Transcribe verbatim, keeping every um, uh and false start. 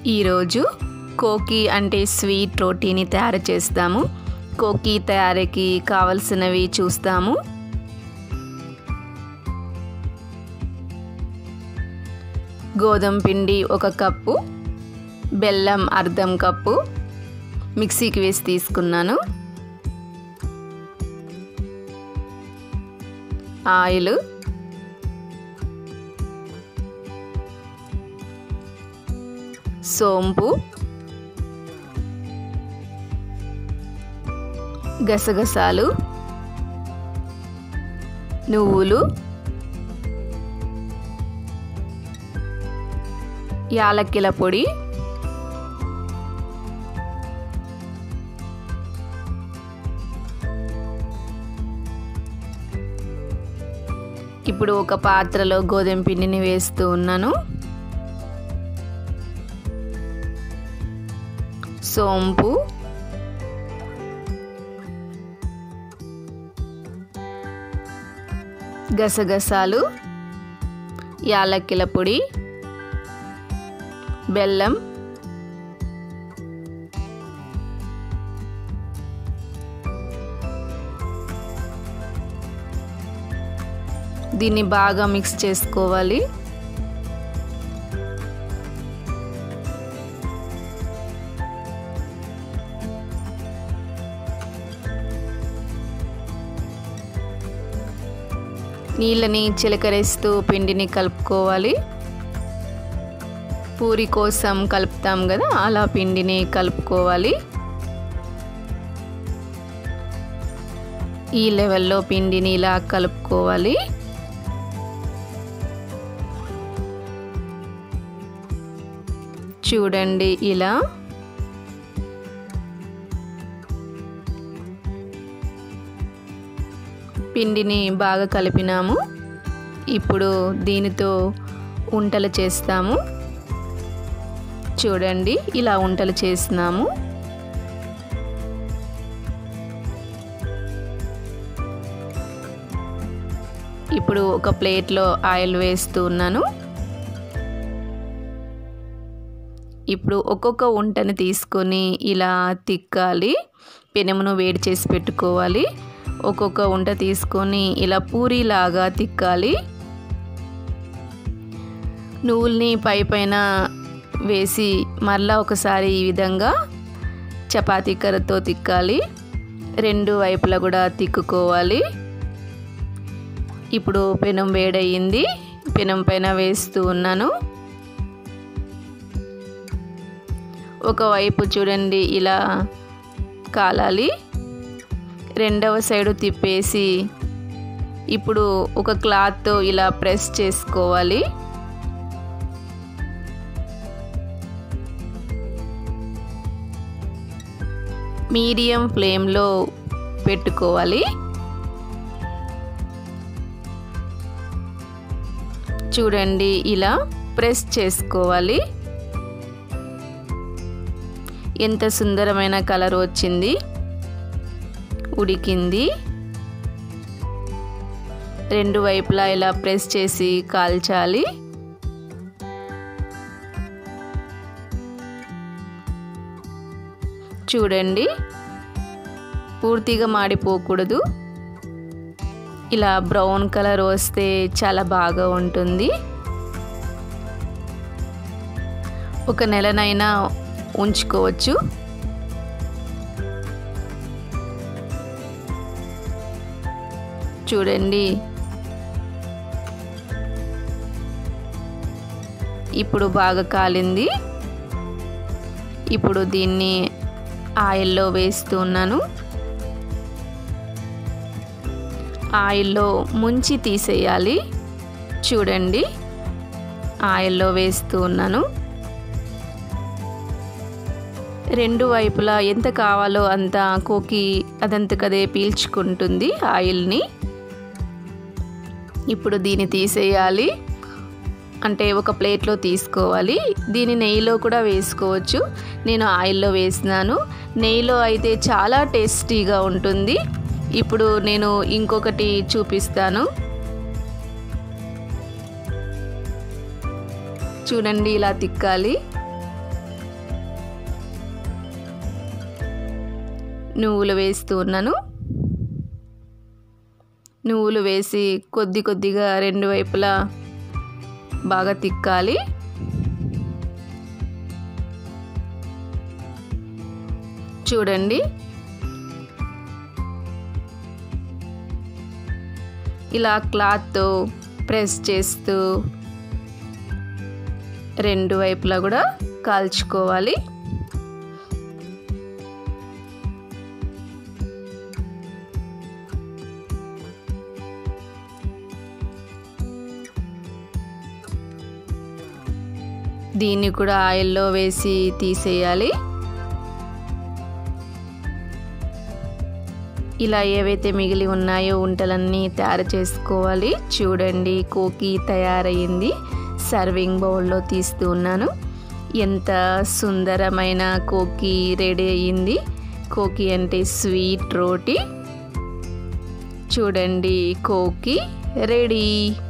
ఈరోజు కోకి అంటే స్వీట్ రోటీని తయారు చేస్తాము. కోకి తయారీకి కావలసినవి చూస్తాము. గోధుమ పిండి ఒక కప్పు, బెల్లం అర్ధం కప్పు మిక్సీకి వేసి తీసుకున్నాను. ఆయిల్, సోంపు, గసగసాలు, నువ్వులు, యాలక్కిల పొడి, ఇప్పుడు ఒక పాత్రలో గోధుమ పిండిని వేస్తూ ఉన్నాను. సోంపు, గసగసాలు, యాలక్కిల పొడి, బెల్లం, దీన్ని బాగా మిక్స్ చేసుకోవాలి. నీళ్ళని చిలకరేస్తూ పిండిని కలుపుకోవాలి. పూరి కోసం కలుపుతాం కదా, అలా పిండిని కలుపుకోవాలి. ఈ లెవెల్లో పిండిని ఇలా కలుపుకోవాలి. చూడండి, ఇలా పిండిని బాగా కలిపినాము. ఇప్పుడు దీనితో ఉంటలు చేస్తాము. చూడండి, ఇలా ఉంటలు చేస్తున్నాము. ఇప్పుడు ఒక ప్లేట్లో ఆయిల్ వేస్తూ ఉన్నాను. ఇప్పుడు ఒక్కొక్క ఉంటని తీసుకొని ఇలా తిక్కాలి. పెనమును వేడి చేసి పెట్టుకోవాలి. ఒక్కొక్క ఉంట తీసుకొని ఇలా పూరీలాగా తిక్కాలి. నువ్వుల్ని పై పైన వేసి మరలా ఒకసారి ఈ విధంగా చపాతీ కర్రతో తిక్కాలి. రెండు వైపులా కూడా తిక్కుకోవాలి. ఇప్పుడు పెనం వేడయింది. పెనం పైన వేస్తూ ఉన్నాను. ఒకవైపు చూడండి ఇలా కాలాలి. రెండవ సైడు తిప్పేసి ఇప్పుడు ఒక క్లాత్తో ఇలా ప్రెస్ చేసుకోవాలి. మీడియం ఫ్లేమ్లో పెట్టుకోవాలి. చూడండి, ఇలా ప్రెస్ చేసుకోవాలి. ఎంత సుందరమైన కలర్ వచ్చింది. ఉడికింది. రెండు వైపులా ఇలా ప్రెస్ చేసి కాల్చాలి. చూడండి, పూర్తిగా మాడిపోకూడదు. ఇలా బ్రౌన్ కలర్ వస్తే చాలా బాగా ఉంటుంది. ఒక నెలనైనా ఉంచుకోవచ్చు. చూడండి, ఇప్పుడు బాగా కాలింది. ఇప్పుడు దీన్ని ఆయిల్లో వేస్తూ ఉన్నాను. ఆయిల్లో ముంచి తీసేయాలి. చూడండి, ఆయిల్లో వేస్తూ ఉన్నాను. రెండు వైపులా ఎంత కావాలో అంత కోకి అదంతకదే పీల్చుకుంటుంది ఆయిల్ని. ఇప్పుడు దీన్ని తీసేయాలి. అంటే ఒక ప్లేట్లో తీసుకోవాలి. దీన్ని నెయ్యిలో కూడా వేసుకోవచ్చు. నేను ఆయిల్లో వేసినాను. నెయ్యిలో అయితే చాలా టేస్టీగా ఉంటుంది. ఇప్పుడు నేను ఇంకొకటి చూపిస్తాను. చూడండి, ఇలా తిక్కాలి. నువ్వులు వేస్తూ ఉన్నాను. నువ్వులు వేసి కొద్ది కొద్దిగా రెండు వైపులా బాగా తిక్కాలి. చూడండి, ఇలా క్లాత్తో ప్రెస్ చేస్తూ రెండు వైపులా కూడా కాల్చుకోవాలి. దీన్ని కూడా ఆయిల్లో వేసి తీసేయాలి. ఇలా ఏవైతే మిగిలి ఉన్నాయో ఉంటలన్నీ తయారు చేసుకోవాలి. చూడండి, కోకీ తయారయ్యింది. సర్వింగ్ బౌల్లో తీస్తూ ఉన్నాను. ఎంత సుందరమైన కోకీ రెడీ అయ్యింది. కోకీ అంటే స్వీట్ రోటీ. చూడండి, కోకీ రెడీ.